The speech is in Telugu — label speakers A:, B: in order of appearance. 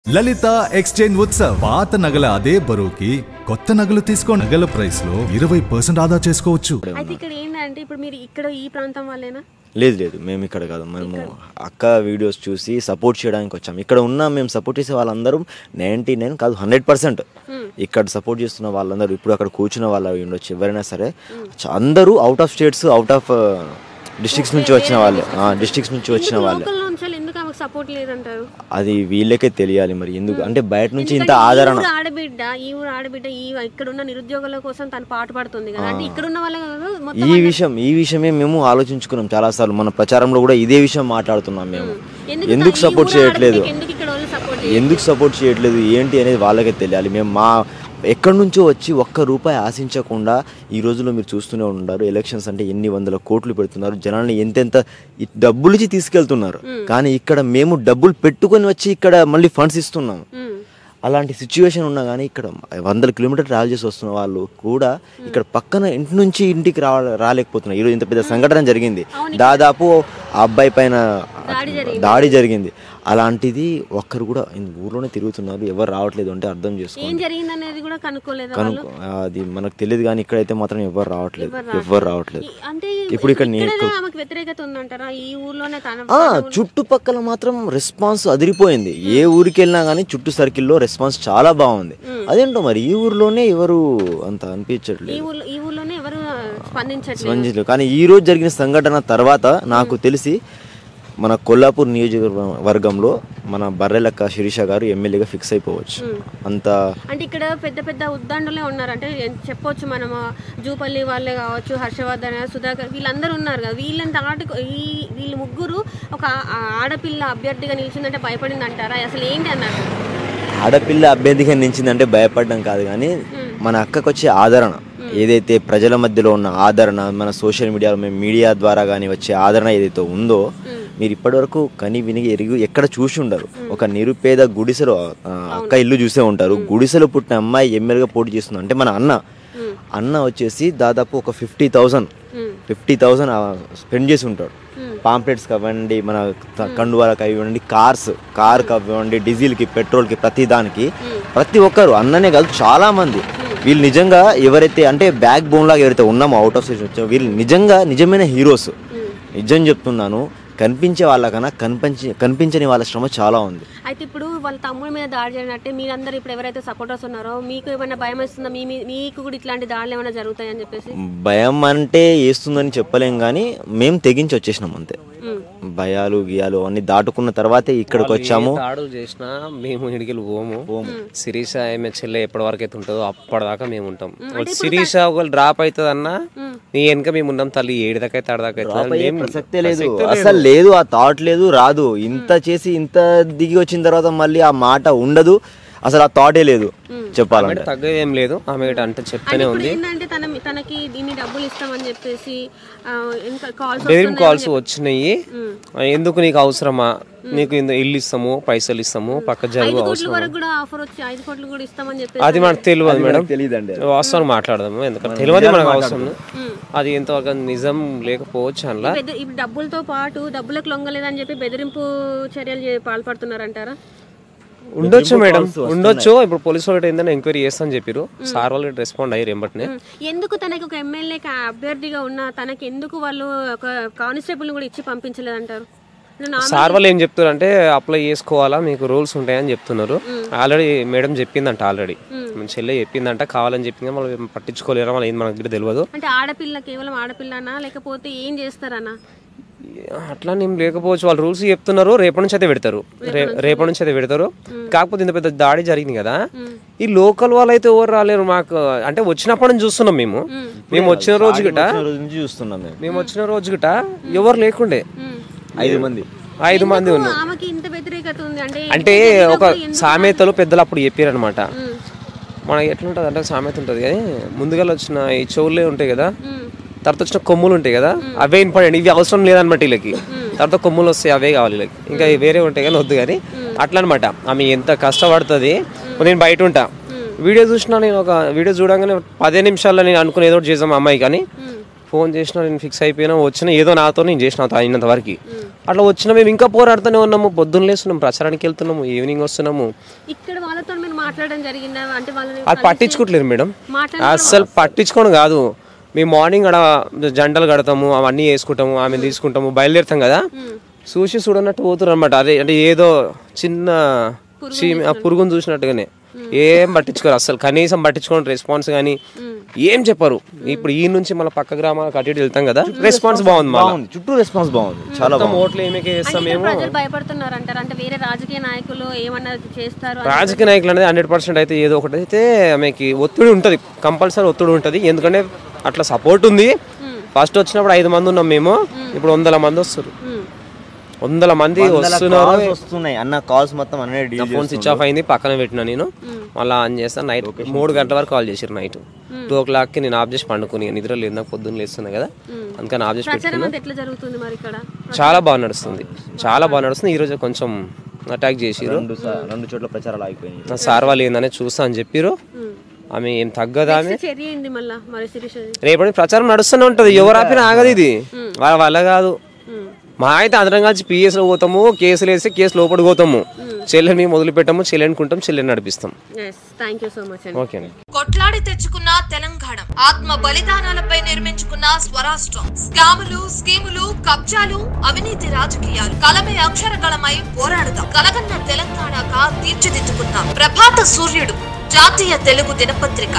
A: లలిత ఎక్స్చేంజ్ ఉత్సవ్ పాత నగల అదే బరువుకి కొత్త నగలు తీసుకో నగల ప్రైస్ లో 20% ఆదా చేసుకోవచ్చు.
B: అయితే ఇక్కడ ఏంటంటే ఇప్పుడు మీరు ఇక్కడ ఈ ప్రాంతం వాళ్ళేనా?
C: లేదు మేము ఇక్కడ కాదు, మేము అక్క వీడియోస్ చూసి సపోర్ట్ చేయడానికి వచ్చాము. ఇక్కడ ఉన్న మేము సపోర్ట్ చేసే వాళ్ళందరూ 99 కాదు 100% ఇక్కడ సపోర్ట్ చేస్తున్న వాళ్ళందరూ ఇప్పుడు అక్కడ కూర్చున్న వాళ్ళు ఉండొచ్చు ఎవరైనా సరే అందరూ out of states out of districts నుంచి వచ్చిన వాళ్ళే
B: సపోర్ట్ లేదంటారు.
C: అది వీళ్ళకే తెలియాలి మరి ఎందుకు అంటే బయట నుంచి ఇంత ఆదరణ.
B: ఈ ఊరు ఆడబిడ్డ ఇక్కడ ఉన్న నిరుద్యోగుల కోసం తను పాటుపడుతుంది కదా, అంటే ఇక్కడ ఉన్న వాళ్ళ
C: ఈ విషయమే మేము ఆలోచించుకున్నాం చాలా సార్లు. మన ప్రచారంలో కూడా ఇదే విషయం మాట్లాడుతున్నాం మేము. ఎందుకు సపోర్ట్ చేయట్లేదు ఏంటి అనేది వాళ్ళకే తెలియాలి. మేము మా ఎక్కడి నుంచో వచ్చి ఒక్క రూపాయి ఆశించకుండా ఈ రోజుల్లో మీరు చూస్తూనే ఉంటారు. ఎలక్షన్స్ అంటే ఎన్ని వందల కోట్లు పెడుతున్నారు, జనాల్ని ఎంతెంత డబ్బులు ఇచ్చి తీసుకెళ్తున్నారు. కానీ ఇక్కడ మేము డబ్బులు పెట్టుకొని వచ్చి ఇక్కడ మళ్ళీ ఫండ్స్ ఇస్తున్నాము. అలాంటి సిచ్యువేషన్ ఉన్నా కానీ ఇక్కడ 100 కిలోమీటర్ ట్రావెల్ చేసి వస్తున్న వాళ్ళు కూడా ఇక్కడ పక్కన ఇంటి నుంచి ఇంటికి రాలేకపోతున్నారు. ఈరోజు ఇంత పెద్ద సంఘటన జరిగింది, దాదాపు ఆ అబ్బాయి పైన దాడి జరిగింది. అలాంటిది ఒక్కరు కూడా ఊర్లోనే తిరుగుతున్నారు, ఎవరు రావట్లేదు అంటే అర్థం చేసుకోండి. అది మనకు తెలియదు కానీ ఇక్కడైతే మాత్రం ఎవరు రావట్లేదు. ఇప్పుడు ఇక్కడ చుట్టుపక్కల మాత్రం రెస్పాన్స్ అదిరిపోయింది. ఏ ఊరికి వెళ్ళినా కానీ చుట్టూ సర్కిల్లో రెస్పాన్స్ చాలా బాగుంది. అదేంటో మరి ఈ ఊర్లోనే ఎవరు అంత అనిపించట్లేదు, స్పందించలేదు. కానీ ఈ రోజు జరిగిన సంఘటన తర్వాత నాకు తెలిసి మన కొల్లాపూర్ నియోజకవర్గంలో మన బర్రెలక్క శిరీష గారు ఎమ్మెల్యేగా ఫిక్స్ అయిపోవచ్చు. అంత
B: అంటే ఇక్కడ పెద్ద పెద్ద ఉద్దండులే ఉన్నారు అంటే చెప్పొచ్చు. మనము జూపల్లి వాళ్ళే కావచ్చు, హర్షవర్ధన్, సుధాకర్ వీళ్ళందరూ ఉన్నారు కదా. వీళ్ళని దాటి వీళ్ళు ముగ్గురు ఒక ఆడపిల్ల అభ్యర్థిగా నిలిచిందంటే భయపడింది అంటారా? అసలు ఏంటి అన్నారు?
C: ఆడపిల్ల అభ్యర్థిగా నిలిచిందంటే భయపడడం కాదు కానీ మన అక్కకు వచ్చే ఆదరణ ఏదైతే ప్రజల మధ్యలో ఉన్న ఆదరణ, మన సోషల్ మీడియాలో మీడియా ద్వారా కానీ వచ్చే ఆదరణ ఏదైతే ఉందో మీరు ఇప్పటి వరకు కని విని ఎరిగి ఎక్కడ చూసి ఉండరు. ఒక నిరుపేద గుడిసెలో అక్క ఇల్లు చూసే ఉంటారు. గుడిసెలో పుట్టిన అమ్మాయి ఎమ్మెల్యేగా పోటీ చేస్తుంది అంటే మన అన్న వచ్చేసి దాదాపు ఒక 50,000 స్పెండ్ చేసి ఉంటాడు. పాంప్లెట్స్ కావండి, మన కండువాలకు ఇవ్వండి, కార్కి ఇవ్వండి, డీజిల్కి, పెట్రోల్కి, ప్రతి దానికి ప్రతి ఒక్కరు అన్ననే కాదు చాలా మంది. వీళ్ళు నిజంగా ఎవరైతే అంటే బ్యాక్ బోన్ లాగా ఎవరైతే ఉన్నామో అవుట్ ఆఫ్ స్టేషన్ వచ్చామో వీళ్ళు నిజమైన హీరోస్. నిజం చెప్తున్నాను, కనిపించే వాళ్ళకన్నా కనిపించని వాళ్ళ శ్రమ చాలా ఉంది.
B: అయితే ఇప్పుడు వాళ్ళ తమ్ముడి మీద దాడి జరిగినట్టే మీరందరూ ఇప్పుడు ఎవరైతే సపోర్టర్స్ ఉన్నారో మీకు ఏమైనా భయం వేస్తుందా? మీకు కూడా ఇట్లాంటి దాడులు ఏమైనా జరుగుతాయని చెప్పేసి?
C: భయం అంటే వేస్తుందని చెప్పలేం కానీ మేము తెగించి వచ్చేసినాం అంతే. భయాలు గియాలు అన్ని దాటుకున్న తర్వాతే ఇక్కడికి వచ్చాము.
D: దాడులు చేసినా మేము ఇడికి పోము. శిరీష ఏమే చెల్లె ఎప్పటి వరకు అయితే ఉంటుందో అప్పటిదాకా మేము ఉంటాం. శిరీష ఒకళ్ళు డ్రాప్ అవుతుంది అన్నా నీ వెనక మేము ఉన్నాం తల్లి. ఏడుదాకైతే
C: ప్రసక్తే లేదు, అసలు లేదు, ఆ థాట్ లేదు, రాదు. ఇంత చేసి ఇంత దిగి వచ్చిన తర్వాత మళ్ళీ ఆ మాట ఉండదు, అసలు ఆ థాటే లేదు. చెప్పాలంటే
D: తగ్గేం లేదు. ఆమె అంటే చెప్తానే ఉంది.
B: తనకి దీన్ని డబ్బులు ఇస్తామని చెప్పేసి
D: బెదిరింపు కాల్స్ వచ్చినాయి. ఎందుకు నీకు అవసరమా, నీకు ఇల్లు ఇస్తాము, పైసలు ఇస్తాము, పక్క జరుగు అవసరం. అది మనకు తెలియదు మేడం, వాస్తవం మాట్లాడదాము. ఎందుకంటే తెలియదు మనకు అవసరం. అది ఎంతవరకు నిజం లేకపోవచ్చు. అలా
B: డబ్బులతో పాటు డబ్బులకు లొంగలేదని చెప్పి బెదిరింపు చర్యలు పాల్పడుతున్నారంటారా?
D: ఉండొచ్చు మేడం, ఉండొచ్చు. ఇప్పుడు పోలీసు వాళ్ళు ఏంటంటే ఎంక్వైరీ చేస్తామని చెప్పారు. సార్ వాళ్ళు రెస్పాండ్ అయ్యారు ఎంబటినే.
B: ఎందుకు తనకి ఒక ఎమ్మెల్యే అభ్యర్థిగా ఉన్న తనకి ఎందుకు వాళ్ళు ఒక కానిస్టేబుల్ కూడా ఇచ్చి పంపించలేదంటారు?
D: సార్ వాళ్ళు ఏం చెప్తారు అంటే అప్లై చేసుకోవాలా, మీకు రూల్స్ ఉంటాయని చెప్తున్నారు. ఆల్రెడీ మేడం చెప్పిందంట, ఆల్రెడీ మన చెల్లె చెప్పిందంట, కావాలని చెప్పింది. వాళ్ళు పట్టించుకోలేరా, వాళ్ళు ఏం మనకు తెలియదు.
B: అంటే ఆడపిల్ల కేవలం ఆడపిల్లనా లేకపోతే ఏం చేస్తారన్నా?
D: అట్లా నేను లేకపోవచ్చు. వాళ్ళు రూల్స్ చెప్తున్నారు, రేపటి నుంచి అయితే పెడతారు. కాకపోతే ఇంత పెద్ద దాడి జరిగింది కదా, ఈ లోకల్ వాళ్ళు అయితే ఎవరు రాలేరు మాకు. అంటే వచ్చినప్పటి నుంచి చూస్తున్నాం మేము వచ్చిన రోజు గిట ఎవరు లేకుండే 5 మంది ఉన్నారు. అంటే ఒక సామెతలు పెద్దలు అప్పుడు చెప్పారు అనమాట. మనకి ఎట్లుంటది అంటే సామెత ఉంటది కానీ ముందుగా వచ్చిన ఈ చెవులే ఉంటాయి కదా, తర్వాత వచ్చిన కొమ్ములు ఉంటాయి కదా, అవే ఇంపార్టెంట్. ఇవి అవసరం లేదనమాట వీళ్ళకి. తర్వాత కొమ్ములు వస్తాయి, అవే కావాలి వీళ్ళకి. ఇంకా వేరే ఉంటాయి కానీ వద్దు కానీ అట్లా అనమాట. ఆమె ఎంత కష్టపడుతుంది. నేను బయట ఉంటా, వీడియో చూసినా, నేను ఒక వీడియో చూడగానే 10 నిమిషాల్లో నేను అనుకుని ఏదో ఒకటి చేసాం అమ్మాయి, కానీ ఫోన్ చేసినా నేను ఫిక్స్ అయిపోయినా వచ్చినా ఏదో నాతో నేను చేసిన అయినంత వరకు అట్లా వచ్చినా మేము ఇంకా పోరాడుతూనే ఉన్నాము. పొద్దున్న లేస్తున్నాము, ప్రచారానికి వెళ్తున్నాము, ఈవినింగ్ వస్తున్నాము.
B: ఇక్కడ వాళ్ళతో మీరు మాట్లాడడం జరిగిందా? అంటే వాళ్ళని
D: అది పట్టించుకోవట్లేదు మేడం, అసలు పట్టించుకోవడం కాదు. మేము మార్నింగ్ అక్కడ జంటలు కడతాము, అవన్నీ వేసుకుంటాము, ఆమె తీసుకుంటాము, బయలుదేరుతాం కదా, చూసి చూడన్నట్టు పోతున్నారు అనమాట. అదే అంటే ఏదో చిన్న పురుగును చూసినట్టుగానే ఏం పట్టించుకోరు అసలు, కనీసం పట్టించుకోండి. రెస్పాన్స్ కానీ ఏం చెప్పరు. ఇప్పుడు ఈ నుంచి మన పక్క గ్రామాలకు అటు వెళ్తాం కదా, రెస్పాన్స్ బాగుంది,
C: చుట్టూ రెస్పాన్స్ బాగుంది. చాలా
D: ఓట్లు ఏమేకే చేస్తాం మేము.
B: భయపడుతున్నారు అంటారు, అంటే వేరే రాజకీయ నాయకులు ఏమన్నా చేస్తారు?
D: రాజకీయ నాయకులు అనేది 100% అయితే ఏదో ఒకటి అయితే ఆమెకి ఒత్తిడి ఉంటుంది, కంపల్సరీ ఒత్తిడి ఉంటుంది. ఎందుకంటే అట్లా సపోర్ట్ ఉంది. ఫస్ట్ వచ్చినప్పుడు 5 మంది ఉన్నాం మేము, ఇప్పుడు 100 మంది వస్తారు. 100 మంది
C: వస్తున్నాయి అన్న. కాల్స్ మొత్తం
D: ఫోన్ స్విచ్ ఆఫ్ అయింది, పక్కన పెట్టినా నేను. మళ్ళీ ఆన్ చేస్తాను. నైట్ 3 గంటల వరకు కాల్ చేసారు. నైట్ 2 o'clockకి నేను ఆఫ్ చేసి పండుకుని, నిద్ర లేదు నాకు, పొద్దున్న లేస్తున్నా కదా, అందుకని ఆఫ్ చేసి పెట్టుకున్నా. చాలా బాగా నడుస్తుంది, చాలా బాగా నడుస్తుంది. ఈ రోజు కొంచెం అటాక్ చేసిరు,
C: 2 చోట్ల ప్రచారాలు ఆగిపోయినాయి.
D: సార్ వాళ్ళు ఏందని చూస్తా అని చెప్పిరు. ఆమె ఏం తగ్గదా, ఆమె రేపటి ప్రచారం నడుస్తూనే ఉంటది, ఎవరు ఆపినా ఆగదు. ఇది వాళ్ళ వల్ల కాదు. మా అయితే అందరం కలిసి పిఎస్ లో పోతాము, కేసులు వేసి కేసు లోపలికి పోతాము, చెల్లెని మొదలు పెట్టాము, చెల్లెని కుంటాం, చెల్లెని నడిపిస్తాం. ఓకే.
E: కొట్లాడి తెచ్చుకున్న తెలంగాణ, ఆత్మ బలిదానాలపై నిర్మించుకున్న స్వరాష్ట్రం, స్కాములు, స్కీములు, కబ్జాలు, అవినీతి రాజకీయాలు, కలమే అక్షరగళమై పోరాడుతాం. కలగన్న తెలంగాణగా తీర్చిదిద్దుకున్నాం. ప్రభాత సూర్యుడు జాతీయ తెలుగు దినపత్రిక